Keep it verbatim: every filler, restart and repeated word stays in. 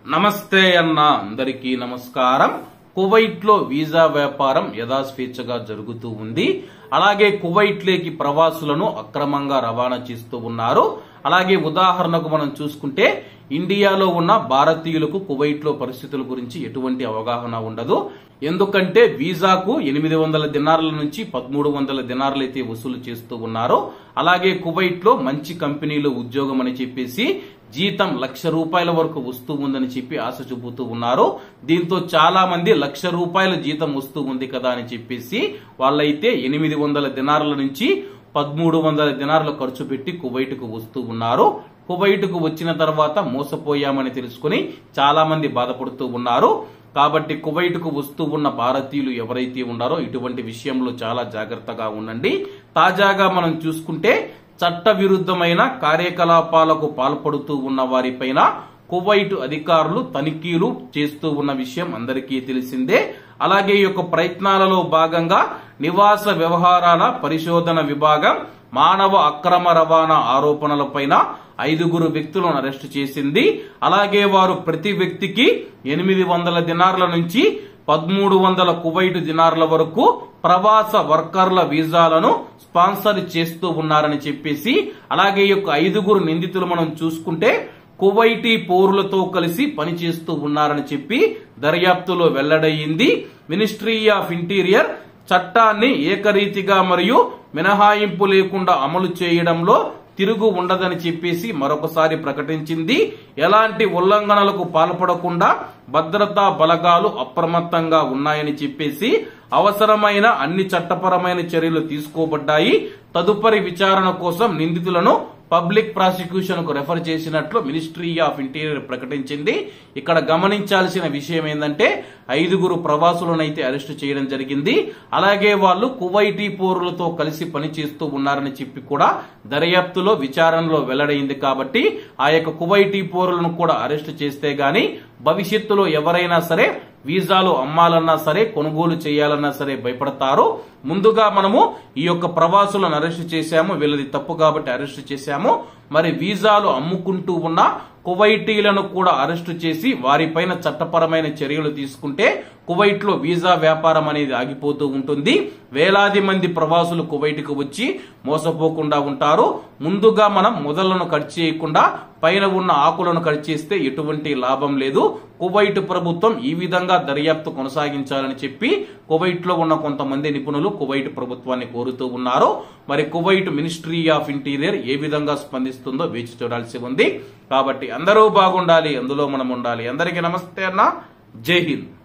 నమస్తే అన్న అందరికీ నమస్కారం. కువైట్ లో వీసా వ్యాపారం యథాస్వేచ్ఛగా జరుగుతూ ఉంది. అలాగే కువైట్ లేకి ప్రవాసులను అక్రమంగా రవాణా చేస్తూ ఉన్నారు. అలాగే ఉదాహరణకు మనం చూసుకుంటే ఇండియాలో ఉన్న భారతీయులకు కువైట్ లో పరిస్థితుల గురించి ఎటువంటి అవగాహన ఉండదు. ఎందుకంటే వీసాకు ఎనిమిది వందల దినార్ల నుంచి పదమూడు వందల దినార్లైతే వసూలు చేస్తూ ఉన్నారు. అలాగే కువైట్ లో మంచి కంపెనీలో ఉద్యోగం అని చెప్పేసి జీతం లక్ష రూపాయల వరకు వస్తూ ఉందని చెప్పి ఆశ చూపుతూ ఉన్నారు. దీంతో చాలా మంది లక్ష రూపాయల జీతం వస్తూ ఉంది కదా అని చెప్పేసి వాళ్ళైతే ఎనిమిది వందల దినార్ల నుంచి పదమూడు వందల దినార్లు ఖర్చు పెట్టి కువైట్ కు వస్తూ ఉన్నారు. కువైట్ కు వచ్చిన తర్వాత మోసపోయామని తెలుసుకుని చాలా మంది బాధపడుతూ ఉన్నారు. కాబట్టి కువైట్ కు వస్తూ ఉన్న భారతీయులు ఎవరైతే ఉన్నారో ఇటువంటి విషయంలో చాలా జాగ్రత్తగా ఉండండి. తాజాగా మనం చూసుకుంటే చట్ట విరుద్ధమైన కార్యకలాపాలకు పాల్పడుతూ ఉన్న వారిపైన కువైట్ అధికారులు తనిఖీలు చేస్తూ ఉన్న విషయం అందరికీ తెలిసిందే. అలాగే ఈ యొక్క ప్రయత్నాలలో భాగంగా నివాస వ్యవహారాల పరిశోధన విభాగం మానవ అక్రమ రవాణా ఆరోపణలపైన ఐదుగురు వ్యక్తులను అరెస్టు చేసింది. అలాగే వారు ప్రతి వ్యక్తికి ఎనిమిది వందల దినార్ల నుంచి పదమూడు వందల కువైట్ దినార్ల వరకు ప్రవాస వర్కర్ల వీసాలను స్పాన్సర్ చేస్తూ ఉన్నారని చెప్పేసి, అలాగే ఈ యొక్క ఐదుగురు నిందితులు మనం చూసుకుంటే కువైటీ పౌరులతో కలిసి పనిచేస్తూ ఉన్నారని చెప్పి దర్యాప్తులో వెల్లడయ్యింది. మినిస్ట్రీ ఆఫ్ ఇంటీరియర్ చట్టాన్ని ఏకరీతిగా మరియు మినహాయింపు లేకుండా అమలు చేయడంలో తిరుగు ఉండదని చెప్పేసి మరొకసారి ప్రకటించింది. ఎలాంటి ఉల్లంఘనలకు పాల్పడకుండా భద్రతా బలగాలు అప్రమత్తంగా ఉన్నాయని చెప్పేసి అవసరమైన అన్ని చట్టపరమైన చర్యలు తీసుకోబడ్డాయి. తదుపరి విచారణ కోసం నిందితులను పబ్లిక్ ప్రాసిక్యూషన్ కు రెఫర్ చేసినట్లు మినిస్ట్రీ ఆఫ్ ఇంటీరియర్ ప్రకటించింది. ఇక్కడ గమనించాల్సిన విషయం ఏంటంటే ఐదుగురు ప్రవాసులనైతే అరెస్టు చేయడం జరిగింది. అలాగే వాళ్ళు కువైటీ పౌరులతో కలిసి పనిచేస్తూ ఉన్నారని చెప్పి కూడా దర్యాప్తులో విచారణలో వెల్లడైంది. కాబట్టి ఆ యొక్క కువైటీ పౌరులను కూడా అరెస్టు చేస్తే గాని భవిష్యత్తులో ఎవరైనా సరే వీసాలు అమ్మాలన్నా సరే కొనుగోలు చేయాలన్నా సరే భయపడతారు. ముందుగా మనము ఈ యొక్క ప్రవాసులను అరెస్టు చేశాము, వీళ్ళది తప్పు కాబట్టి అరెస్టు చేశాము. మరి వీసాలు అమ్ముకుంటూ ఉన్న కువైటీలను కూడా అరెస్టు చేసి వారిపైన చట్టపరమైన చర్యలు తీసుకుంటే కువైట్ లో వీసా వ్యాపారం అనేది ఆగిపోతూ ఉంటుంది. వేలాది మంది ప్రవాసులు కువైట్ కు వచ్చి మోసపోకుండా ఉంటారు. ముందుగా మనం మొదళ్లను కట్ చేయకుండా పైన ఉన్న ఆకులను కట్ చేస్తే ఎటువంటి లాభం లేదు. కువైట్ ప్రభుత్వం ఈ విధంగా దర్యాప్తు కొనసాగించాలని చెప్పి కువైట్ లో ఉన్న కొంతమంది నిపుణులు కువైట్ ప్రభుత్వాన్ని కోరుతూ ఉన్నారు. మరి కువైట్ మినిస్ట్రీ ఆఫ్ ఇంటీరియర్ ఏ విధంగా స్పందిస్తుందో వేచి చూడాల్సి ఉంది. కాబట్టి అందరూ బాగుండాలి, అందులో మనం ఉండాలి. అందరికీ నమస్తే అన్న, జై హింద్.